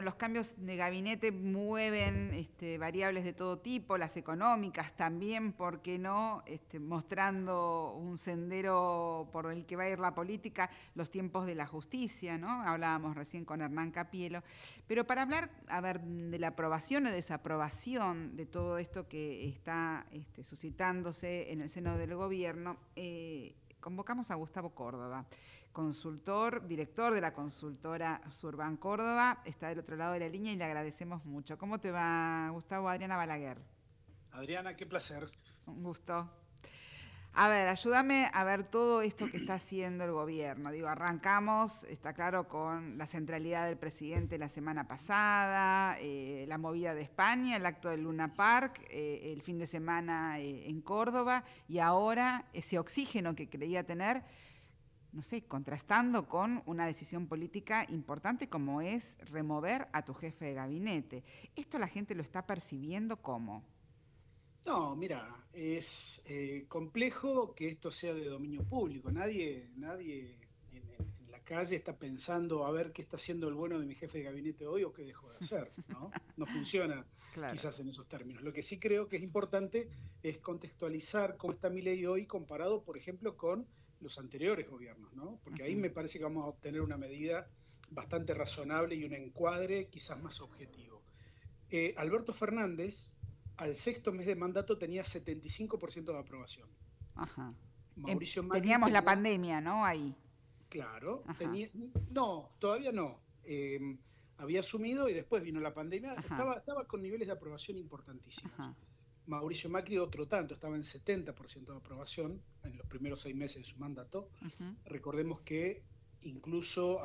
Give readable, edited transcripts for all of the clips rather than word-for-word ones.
Los cambios de gabinete mueven variables de todo tipo, las económicas también, ¿por qué no? Mostrando un sendero por el que va a ir la política, los tiempos de la justicia, ¿no? Hablábamos recién con Hernán Capielo. Pero para hablar, a ver, de la aprobación o desaprobación de todo esto que está suscitándose en el seno del gobierno, convocamos a Gustavo Córdoba, consultor, director de la consultora Surban Córdoba, está del otro lado de la línea y le agradecemos mucho. ¿Cómo te va, Gustavo? Adriana Balaguer. Adriana, qué placer. Un gusto. A ver, ayúdame a ver todo esto que está haciendo el gobierno. Digo, arrancamos, está claro, con la centralidad del presidente la semana pasada, la movida de España, el acto del Luna Park, el fin de semana en Córdoba, y ahora ese oxígeno que creía tener, no sé, contrastando con una decisión política importante como es remover a tu jefe de gabinete. ¿Esto la gente lo está percibiendo cómo? No, mira, es complejo que esto sea de dominio público. Nadie en la calle está pensando a ver qué está haciendo el bueno de mi jefe de gabinete hoy o qué dejó de hacer, ¿no? No funciona Claro. quizás en esos términos. Lo que sí creo que es importante es contextualizar cómo está mi ley hoy comparado, por ejemplo, con los anteriores gobiernos, ¿no? Porque ahí Ujú. me parece que vamos a obtener una medida bastante razonable y un encuadre quizás más objetivo. Alberto Fernández, al sexto mes de mandato, tenía 75% de aprobación. Ajá. Mauricio Macri Teníamos la tenía, pandemia, ¿no? Ahí. claro, Ajá. tenía, no, todavía no. Había asumido y después vino la pandemia. Ajá. Estaba con niveles de aprobación importantísimos. Ajá. Mauricio Macri otro tanto, estaba en 70% de aprobación en los primeros 6 meses de su mandato. Ujú. Recordemos que incluso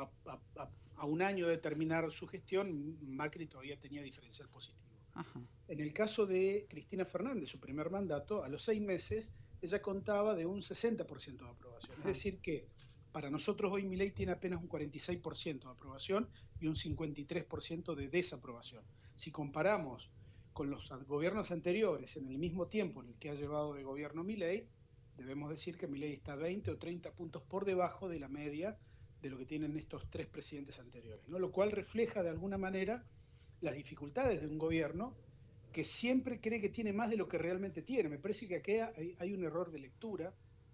a un año de terminar su gestión, Macri todavía tenía diferencial positivo. Ajá. En el caso de Cristina Fernández, su primer mandato, a los 6 meses, ella contaba de un 60% de aprobación. Es Ajá. decir, que para nosotros hoy Milei tiene apenas un 46% de aprobación y un 53% de desaprobación. Si comparamos con los gobiernos anteriores en el mismo tiempo en el que ha llevado de gobierno Milei, debemos decir que Milei está 20 o 30 puntos por debajo de la media de lo que tienen estos tres presidentes anteriores, ¿no? Lo cual refleja de alguna manera las dificultades de un gobierno que siempre cree que tiene más de lo que realmente tiene. Me parece que aquí hay un error de lectura,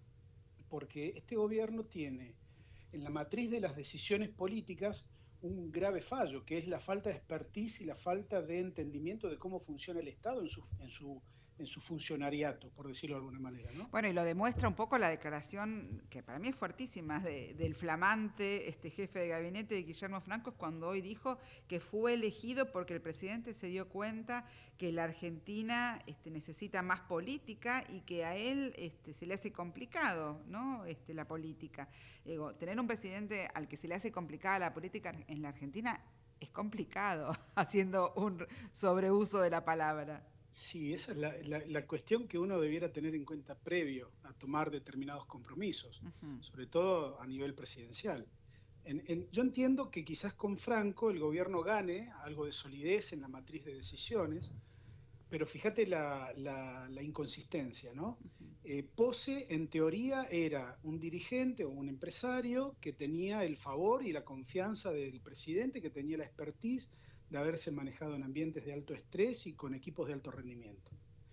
porque este gobierno tiene en la matriz de las decisiones políticas un grave fallo, que es la falta de expertise y la falta de entendimiento de cómo funciona el Estado en su funcionariato, por decirlo de alguna manera, ¿no? Bueno, y lo demuestra un poco la declaración, que para mí es fuertísima, del flamante jefe de gabinete de Guillermo Franco, cuando hoy dijo que fue elegido porque el presidente se dio cuenta que la Argentina necesita más política y que a él se le hace complicado, ¿no? La política. Digo, tener un presidente al que se le hace complicada la política en la Argentina es complicado, haciendo un sobreuso de la palabra. Sí, esa es la cuestión que uno debiera tener en cuenta previo a tomar determinados compromisos, Ujú. sobre todo a nivel presidencial. Yo entiendo que quizás con Franco el gobierno gane algo de solidez en la matriz de decisiones, pero fíjate la inconsistencia, ¿no? Pose, en teoría, era un dirigente o un empresario que tenía el favor y la confianza del presidente, que tenía la expertise de haberse manejado en ambientes de alto estrés y con equipos de alto rendimiento.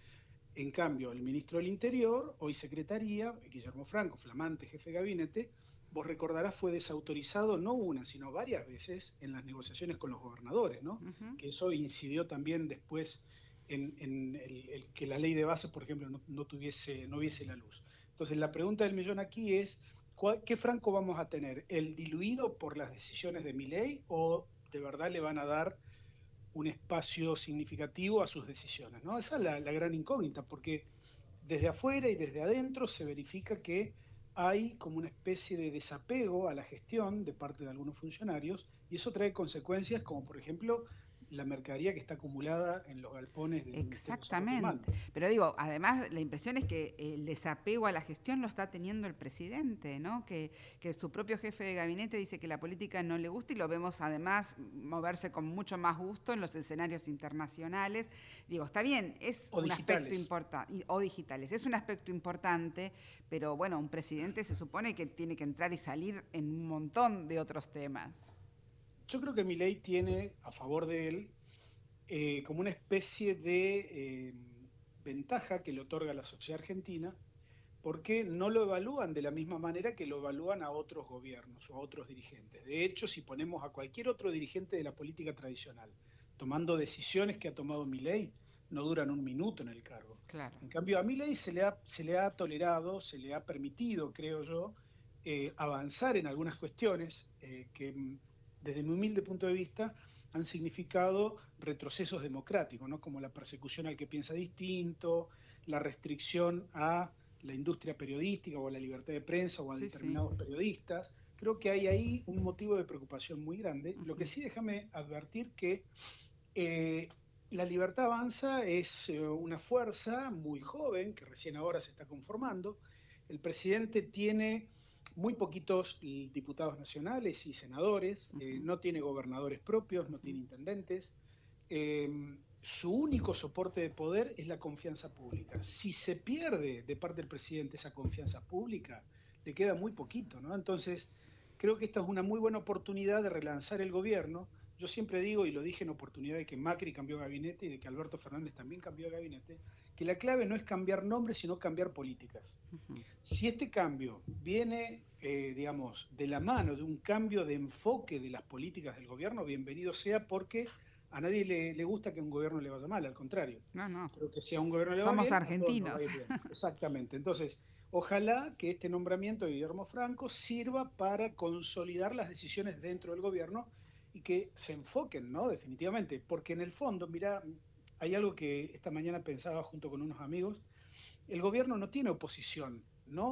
En cambio, el ministro del Interior, hoy secretaría, Guillermo Franco, flamante jefe de gabinete, vos recordarás, fue desautorizado no una, sino varias veces en las negociaciones con los gobernadores, ¿no? Ujú. Que eso incidió también después en el que la ley de base, por ejemplo, no viese la luz. Entonces, la pregunta del millón aquí es, ¿qué Franco vamos a tener? ¿El diluido por las decisiones de Milei o de verdad le van a dar un espacio significativo a sus decisiones, ¿no? Esa es la gran incógnita, porque desde afuera y desde adentro se verifica que hay como una especie de desapego a la gestión de parte de algunos funcionarios y eso trae consecuencias como, por ejemplo, la mercadería que está acumulada en los galpones del Ministerio de Salud y Exactamente. Manta. Pero digo, además la impresión es que el desapego a la gestión lo está teniendo el presidente, ¿no? Que su propio jefe de gabinete dice que la política no le gusta y lo vemos además moverse con mucho más gusto en los escenarios internacionales. Digo, está bien, es O un aspecto digitales. importante, o digitales, es un aspecto importante, pero bueno, un presidente se supone que tiene que entrar y salir en un montón de otros temas. Yo creo que Milei tiene a favor de él como una especie de ventaja que le otorga la sociedad argentina, porque no lo evalúan de la misma manera que lo evalúan a otros gobiernos o a otros dirigentes. De hecho, si ponemos a cualquier otro dirigente de la política tradicional tomando decisiones que ha tomado Milei, no duran un minuto en el cargo. Claro. En cambio, a Milei se le ha tolerado, se le ha permitido, creo yo, avanzar en algunas cuestiones que, desde mi humilde punto de vista, han significado retrocesos democráticos, ¿no? Como la persecución al que piensa distinto, la restricción a la industria periodística o a la libertad de prensa o a determinados periodistas. Creo que hay ahí un motivo de preocupación muy grande. Lo que sí, déjame advertir que la Libertad Avanza es una fuerza muy joven que recién ahora se está conformando. El presidente tiene muy poquitos diputados nacionales y senadores, no tiene gobernadores propios, no tiene intendentes. Su único soporte de poder es la confianza pública. Si se pierde de parte del presidente esa confianza pública, le queda muy poquito, ¿no? Entonces, creo que esta es una muy buena oportunidad de relanzar el gobierno. Yo siempre digo, y lo dije en oportunidad de que Macri cambió de gabinete y de que Alberto Fernández también cambió de gabinete, que la clave no es cambiar nombres, sino cambiar políticas. Si este cambio viene, digamos, de la mano de un cambio de enfoque de las políticas del gobierno, bienvenido sea, porque a nadie le gusta que a un gobierno le vaya mal, al contrario. No. Creo que si a un gobierno le va Somos bien, argentinos. a todos nos va a ir bien. Exactamente. Entonces, ojalá que este nombramiento de Guillermo Franco sirva para consolidar las decisiones dentro del gobierno y que se enfoquen, ¿no? Definitivamente. Porque en el fondo, mira, hay algo que esta mañana pensaba junto con unos amigos. El gobierno no tiene oposición,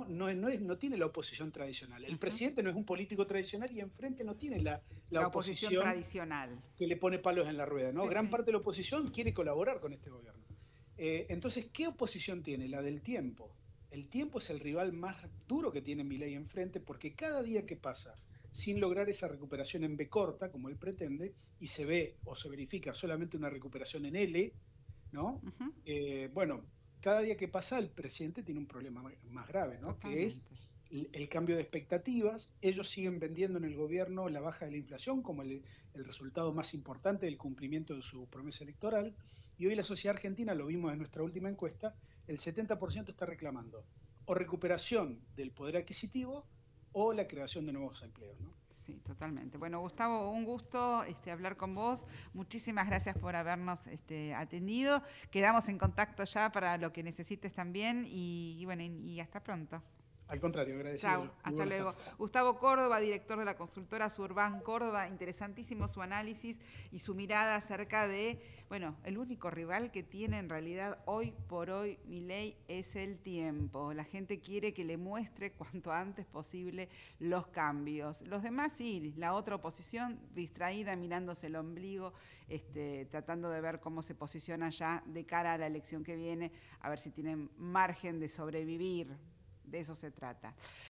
no tiene la oposición tradicional. El presidente no es un político tradicional y enfrente no tiene la oposición tradicional que le pone palos en la rueda, ¿no? Sí, Gran parte de la oposición quiere colaborar con este gobierno. Entonces, ¿qué oposición tiene? La del tiempo. El tiempo es el rival más duro que tiene Milei enfrente, porque cada día que pasa sin lograr esa recuperación en B corta, como él pretende, y se ve o se verifica solamente una recuperación en L, ¿no? Bueno, cada día que pasa el presidente tiene un problema más grave, ¿no? Que es el cambio de expectativas. Ellos siguen vendiendo en el gobierno la baja de la inflación como el resultado más importante del cumplimiento de su promesa electoral, y hoy la sociedad argentina, lo vimos en nuestra última encuesta, el 70% está reclamando o recuperación del poder adquisitivo o la creación de nuevos empleos, ¿no? Sí, totalmente. Bueno, Gustavo, un gusto hablar con vos. Muchísimas gracias por habernos atendido. Quedamos en contacto ya para lo que necesites también y bueno, y hasta pronto. Al contrario, agradecido. Chao, hasta luego. Gustavo Córdoba, director de la consultora Surban Córdoba, interesantísimo su análisis y su mirada acerca de, bueno, el único rival que tiene en realidad hoy por hoy Milei es el tiempo. La gente quiere que le muestre cuanto antes posible los cambios. Los demás sí, la otra oposición distraída mirándose el ombligo, tratando de ver cómo se posiciona ya de cara a la elección que viene, a ver si tienen margen de sobrevivir. De eso se trata.